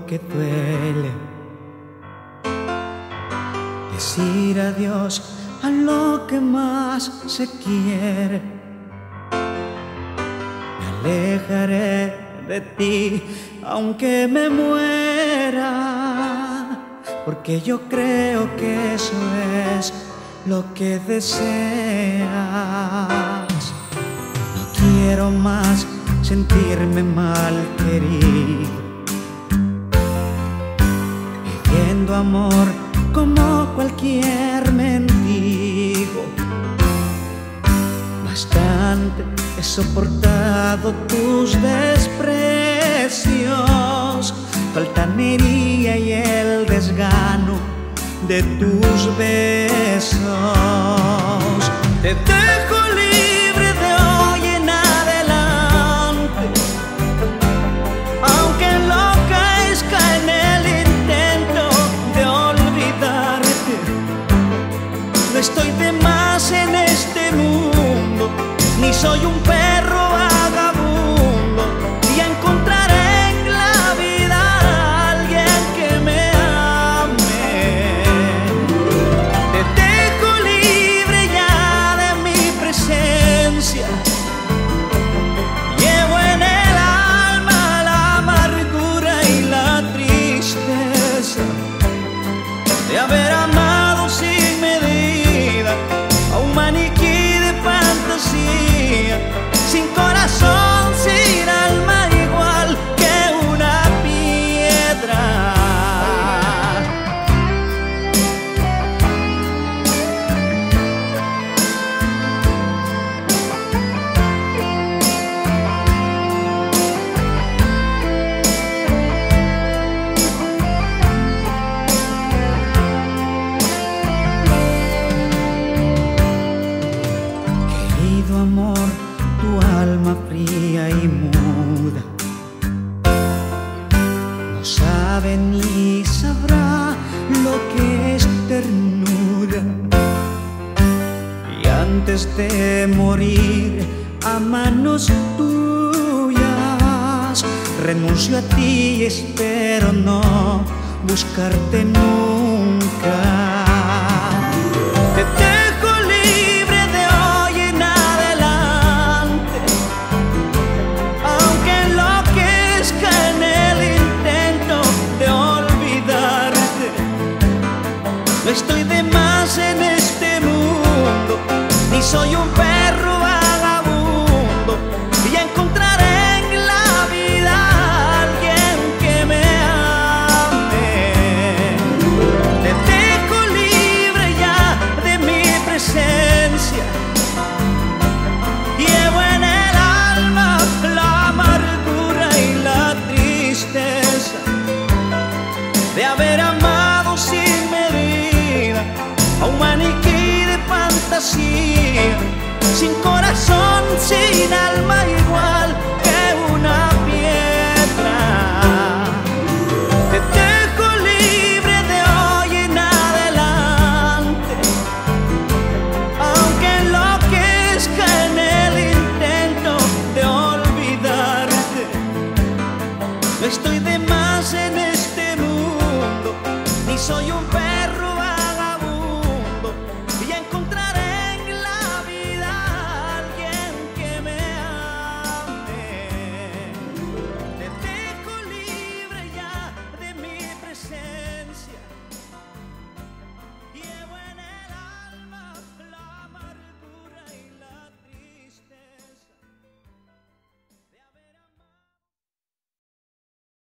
que duele. Decir adiós a lo que más se quiere. Me alejaré de ti aunque me muera, porque yo creo que eso es lo que deseas. No quiero más sentirme mal querido, pidiendo amor como cualquier mendigo. Bastante he soportado tus desprecios, tu altanería y el desgano de tus besos. Te dejo libre de hoy en adelante, aunque enloquezca en el intento de olvidarte. No estoy de más en este mundo, ni soy un perro vagabundo, y encontraré en la vida a alguien que me ame. Te dejo libre ya de mi presencia. Llevo en el alma la amargura y la tristeza de haber amado sin medida a un maniquí de fantasía, sin corazón, sin alma, igual que una piedra. Querido amor, tu alma fría y muda no sabe ni sabrá lo que es ternura. Y antes de morir a manos tuyas, renuncio a ti y espero no buscarte nunca. Te dejo libre de hoy en adelante, aunque enloquezca en el intento de olvidarte. No estoy de más en este mundo, ni soy un perro vagabundo, y encontraré en la vida a alguien que me ame. Te dejo libre ya de mi presencia. Llevo en el alma la amargura y la tristeza de haber amado sin medida a un maniquí de fantasía, sin corazón, sin alma, igual